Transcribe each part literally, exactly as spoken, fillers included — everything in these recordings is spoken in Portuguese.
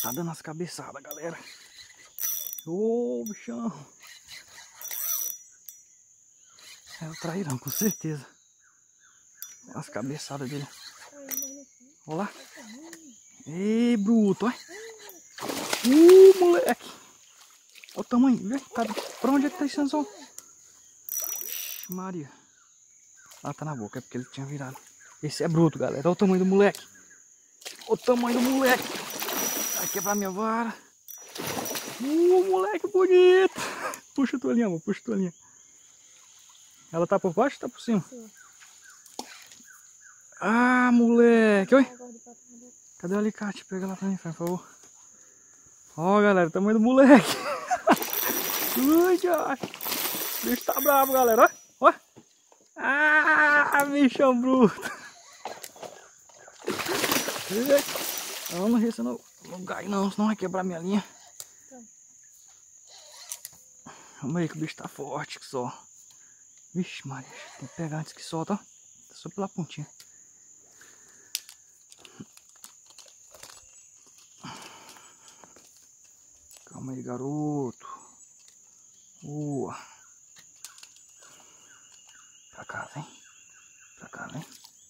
Tá dando as cabeçadas, galera. Ô, bichão. É o trairão, com certeza. As cabeçadas dele. Olha lá. Ei, bruto, olha. Uh, moleque. Olha o tamanho. Tá, pra onde é que tá esse anzol? Maria. Ah, tá na boca, é porque ele tinha virado. Esse é bruto, galera. Olha o tamanho do moleque. Olha o tamanho do moleque. Vai quebrar minha vara. Uh, moleque bonito. Puxa a toalhinha, amor. Puxa a toalhinha. Ela tá por baixo ou tá por cima? Sim. Ah, moleque. Oi. Cadê o alicate? Pega lá pra mim, por favor. Ó, galera, o tamanho do moleque. Ui, cara. O bicho tá bravo, galera. Ó. Ó. Ah, bichão bruto. Não, não risca no lugar aí não, senão vai quebrar minha linha. Vamos aí que o bicho tá forte que só. Vixe, Maria, tem que pegar antes que solta, ó. Tá só pela pontinha. Calma aí, garoto. Boa. Pra cá, vem. Pra cá, vem.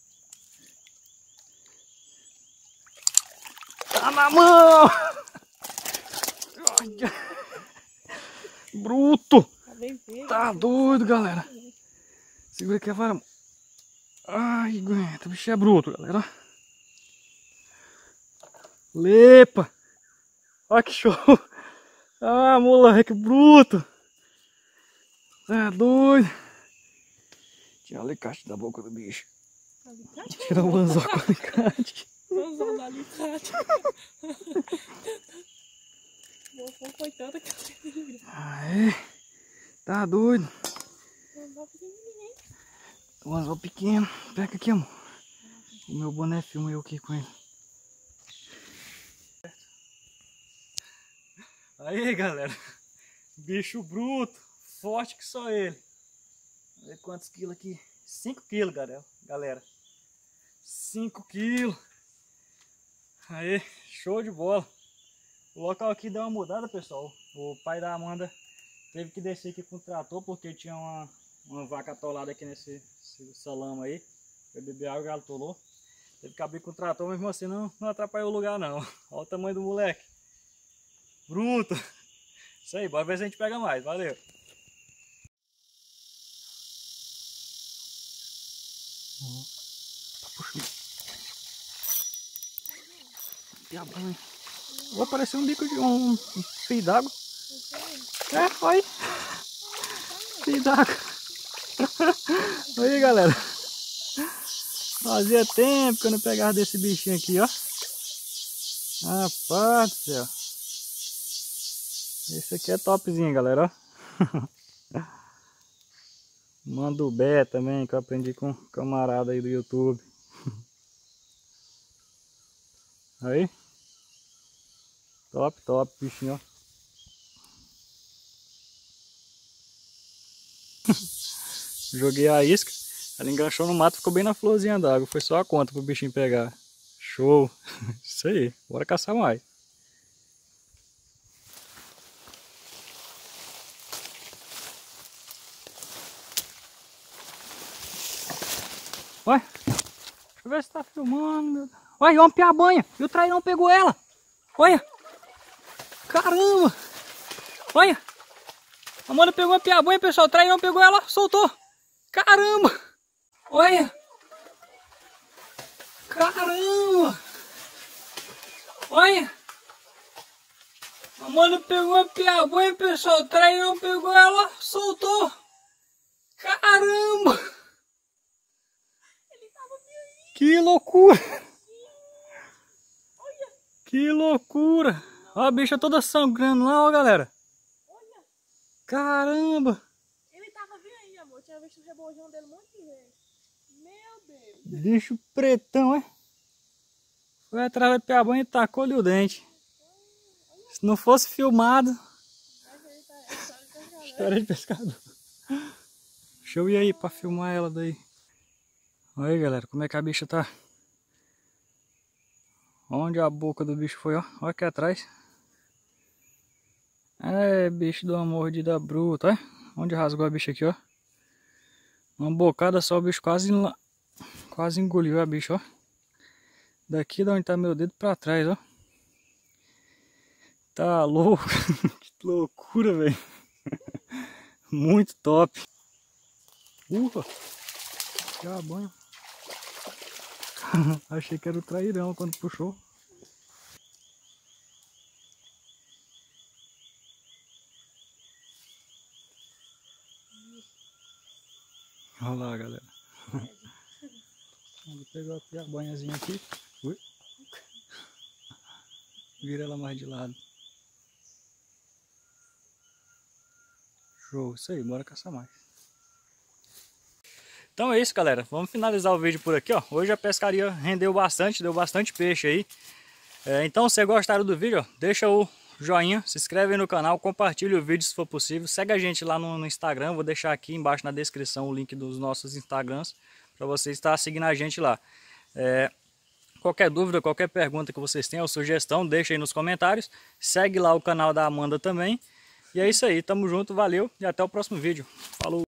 Tá na mão! Bruto! Tá doido, galera. Segura aqui a vara. Ai, aguenta. O bicho é bruto, galera. Lepa! Olha que show! Ah, moleque bruto! Tá doido! Tira o alicate da boca do bicho. Alicate? Tira o anzol com o alicate. O anzol do alicate. Moção coitada que eu Aê! Tá doido! O anzol pequenininho, hein? O anzol pequeno. Pega aqui, amor. O meu boné filma eu aqui com ele. Aí, galera. Bicho bruto. Forte que só ele. Vamos ver quantos quilos aqui. cinco quilos, galera. cinco quilos. Aí, show de bola. O local aqui deu uma mudada, pessoal. O pai da Amanda teve que descer aqui com o trator porque tinha uma, uma vaca atolada aqui nesse, nesse salão aí. Foi beber água e ela atolou. Teve que abrir com o trator, mesmo assim não, não atrapalhou o lugar não. Olha o tamanho do moleque. Bruto. Isso aí, bora ver se a gente pega mais. Valeu. Tá puxando. Diabão, hein? Vou aparecer um bico de um, um fio d'água. É, foi. Fio d'água. Aí, galera. Fazia tempo que eu não pegava desse bichinho aqui, ó. Rapaz do céu. Esse aqui é topzinho, galera, ó. Mandubé também, que eu aprendi com um camarada aí do YouTube. Aí. Top, top, bichinho, ó. Joguei a isca, ela enganchou no mato, ficou bem na florzinha d'água. Foi só a conta pro bichinho pegar. Show! Isso aí, bora caçar mais. Olha, deixa eu ver se tá filmando. Olha, uma piabanha, e o trairão pegou ela. Olha, caramba. Olha, a Amanda pegou uma piabanha, pessoal, o trairão pegou ela, soltou. Caramba. Olha. Caramba. Olha. A Amanda pegou uma piabanha, pessoal, o trairão pegou ela, soltou. Caramba. Que loucura! Que loucura! Ó a bicha toda sangrando lá, ó, galera. Olha. Caramba! Ele tava bem aí, amor. Tinha visto o rebojão dele um monte de vezes. Meu Deus! Bicho pretão, é? Foi atrás da piabanha e tacou-lhe o dente. Se não fosse filmado... História de pescador. Deixa eu ir aí pra filmar ela daí. Olha aí, galera, como é que a bicha tá. Onde a boca do bicho foi, ó. Olha aqui atrás. É, bicho de uma mordida bruta, ó. Onde rasgou a bicha aqui, ó. Uma bocada só, o bicho quase, quase engoliu a bicha, ó. Daqui de onde tá meu dedo pra trás, ó. Tá louco. Que loucura, velho. Muito top. Ufa. Já banho. Achei que era o trairão quando puxou. Olha lá, galera. Vou pegar aqui a banhazinha aqui. Ui. Vira ela mais de lado. Show, isso aí, bora caçar mais. Então é isso, galera. Vamos finalizar o vídeo por aqui, ó. Hoje a pescaria rendeu bastante, deu bastante peixe aí. É, então, se gostaram do vídeo, ó, deixa o joinha, se inscreve aí no canal, compartilha o vídeo se for possível. Segue a gente lá no, no Instagram, vou deixar aqui embaixo na descrição o link dos nossos Instagrams para você estar seguindo a gente lá. É, qualquer dúvida, qualquer pergunta que vocês tenham ou sugestão, deixa aí nos comentários. Segue lá o canal da Amanda também. E é isso aí, tamo junto, valeu e até o próximo vídeo. Falou!